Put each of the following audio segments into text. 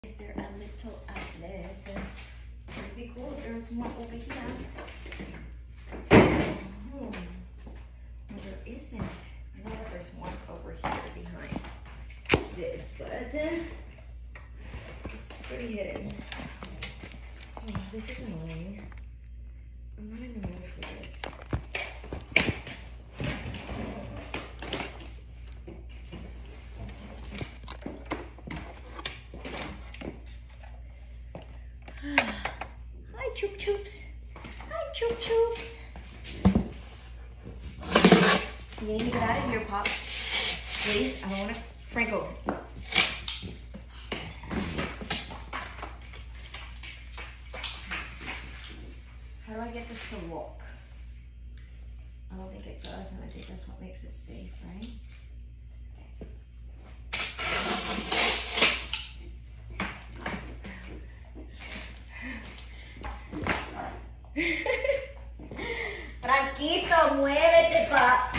Is there a little outlet? It would be cool if there was one over here. No, there isn't. I know that there's one over here behind this, but it's pretty hidden. Oh, this is annoying. I'm not in the mood for this. Hi, Choop Choops. Hi, Choop Choops. You need to get out of here, Pop. Please, I don't want to Franco. How do I get this to walk? I don't think it does, and I think that's what makes it safe, right? Franquito, muévete, Pops.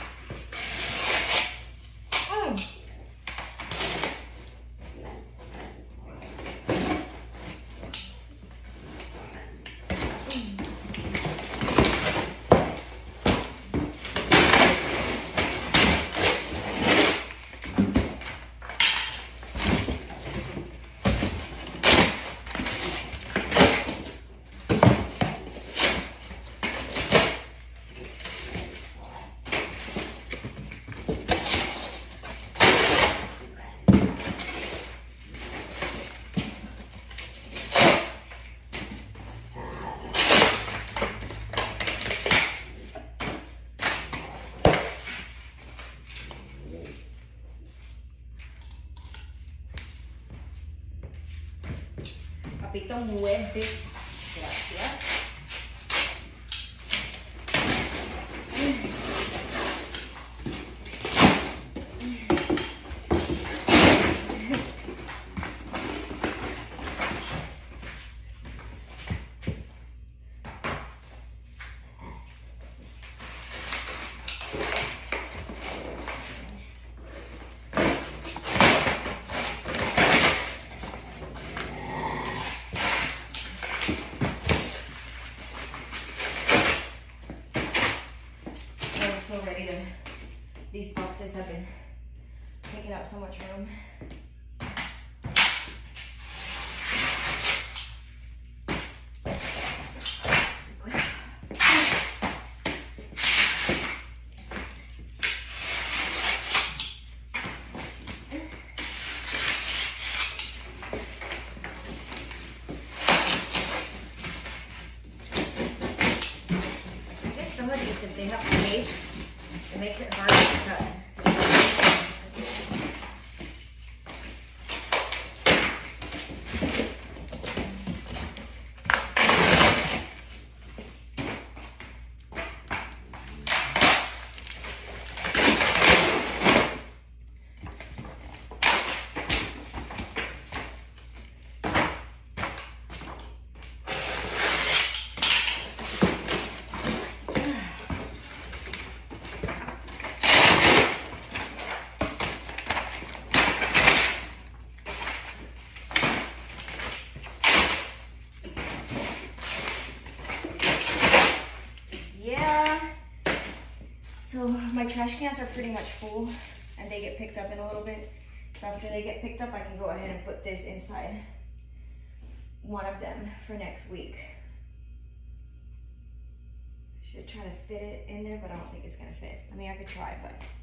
Papito, muerde. Gracias. Ready to, these boxes have been taking up so much room. I guess some of these, if they have tape, it makes it hard to cut. So my trash cans are pretty much full and they get picked up in a little bit. So after they get picked up, I can go ahead and put this inside one of them for next week. I should try to fit it in there, but I don't think it's gonna fit. I mean, I could try, but